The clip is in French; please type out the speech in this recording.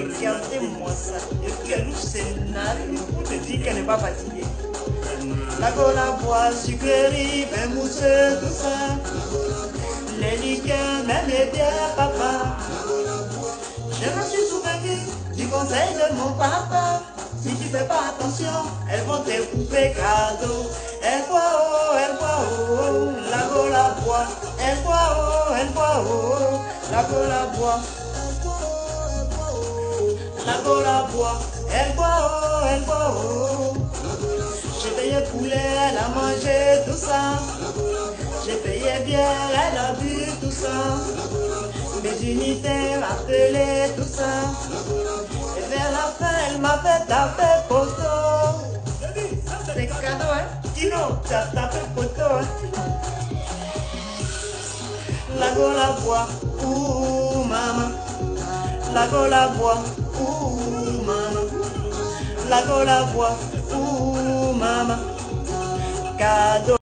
Regardez-moi ça. Et quel scénario pour te dire qu'elle n'est pas fatiguée. La cola bois, sucrerie, vin mousseux, tout ça. Les liqueurs, même les bières, papa. Je me suis souvenu du conseil de mon papa. Si tu fais pas attention, elles vont te couper cadeau. Elle boit oh, elle boit oh, la cola boit. Elle boit oh, elle boit oh, la cola boit. La cola boit, elle boit oh, elle boit oh. J'ai payé poulet, elle a mangé tout ça. J'ai payé bière, elle a bu tout ça. Mes unités m'appelaient tout ça. Et vers la fin, elle m'a fait taper poteau. C'est cadeau, hein? Tino, tu as tapé poteau, hein? La cola boit, ouh maman. La cola boit, ouh maman. La cola boit, ouh maman. Cadeau.